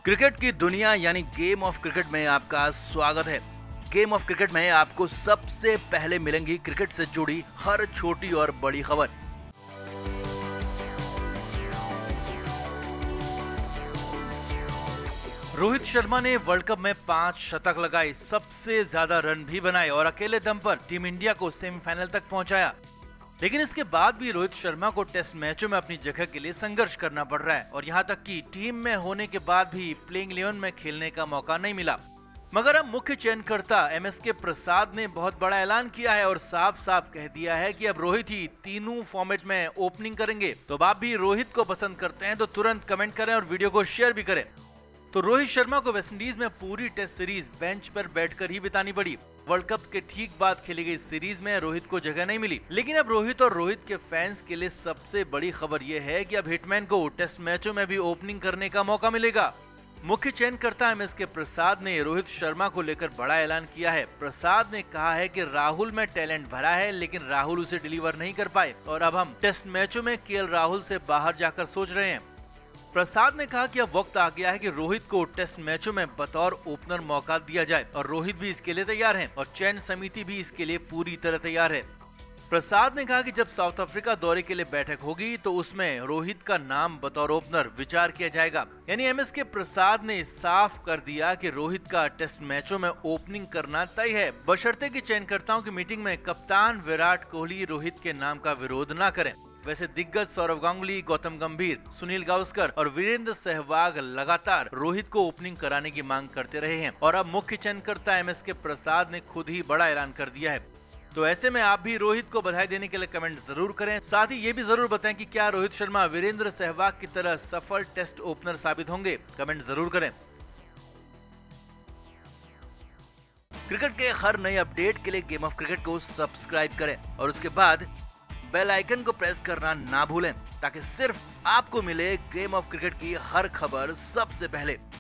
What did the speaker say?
Cricket की दुनिया यानी गेम ऑफ क्रिकेट में आपका स्वागत है। गेम ऑफ क्रिकेट में आपको सबसे पहले मिलेंगी क्रिकेट से जुड़ी हर छोटी और बड़ी खबर। रोहित शर्मा ने वर्ल्ड कप में 5 शतक लगाए, सबसे ज्यादा रन भी बनाए और अकेले दम पर टीम इंडिया को सेमीफाइनल तक पहुंचाया। लेकिन इसके बाद भी रोहित शर्मा को टेस्ट मैचों में अपनी जगह के लिए संघर्ष करना पड़ रहा है और यहां तक कि टीम में होने के बाद भी प्लेइंग 11 में खेलने का मौका नहीं मिला। मगर अब मुख्य चयनकर्ता MSK प्रसाद ने बहुत बड़ा ऐलान किया है और साफ साफ कह दिया है कि अब रोहित ही तीनों फॉर्मेट में ओपनिंग करेंगे। तो आप भी रोहित को पसंद करते हैं तो तुरंत कमेंट करें और वीडियो को शेयर भी करें। तो रोहित शर्मा को वेस्टइंडीज में पूरी टेस्ट सीरीज बेंच पर बैठकर ही बितानी पड़ी। वर्ल्ड कप के ठीक बाद खेली गई सीरीज में रोहित को जगह नहीं मिली। लेकिन अब रोहित और रोहित के फैंस के लिए सबसे बड़ी खबर यह है कि अब हिटमैन को टेस्ट मैचों में भी ओपनिंग करने का मौका मिलेगा। मुख्य चयनकर्ता MSK प्रसाद ने रोहित शर्मा को लेकर बड़ा ऐलान किया है। प्रसाद ने कहा है कि राहुल में टैलेंट भरा है लेकिन राहुल उसे डिलीवर नहीं कर पाए और अब हम टेस्ट मैचों में KL राहुल से बाहर जाकर सोच रहे हैं। प्रसाद ने कहा कि अब वक्त आ गया है कि रोहित को टेस्ट मैचों में बतौर ओपनर मौका दिया जाए और रोहित भी इसके लिए तैयार है और चयन समिति भी इसके लिए पूरी तरह तैयार है। प्रसाद ने कहा कि जब साउथ अफ्रीका दौरे के लिए बैठक होगी तो उसमें रोहित का नाम बतौर ओपनर विचार किया जाएगा। यानी MSK प्रसाद ने साफ कर दिया कि रोहित का टेस्ट मैचों में ओपनिंग करना तय है, बशर्ते कि चयनकर्ताओं की मीटिंग में कप्तान विराट कोहली रोहित के नाम का विरोध न करें। वैसे दिग्गज सौरव गांगुली, गौतम गंभीर, सुनील गावस्कर और वीरेंद्र सहवाग लगातार रोहित को ओपनिंग कराने की मांग करते रहे हैं और अब मुख्य चयनकर्ता MSK प्रसाद ने खुद ही बड़ा ऐलान कर दिया है। तो ऐसे में आप भी रोहित को बधाई देने के लिए कमेंट जरूर करें। साथ ही ये भी जरूर बताएं कि क्या रोहित शर्मा वीरेंद्र सहवाग की तरह सफल टेस्ट ओपनर साबित होंगे। कमेंट जरूर करें। क्रिकेट के हर नए अपडेट के लिए गेम ऑफ क्रिकेट को सब्सक्राइब करें और उसके बाद बेल आइकन को प्रेस करना ना भूलें ताकि सिर्फ आपको मिले गेम ऑफ क्रिकेट की हर खबर सबसे पहले।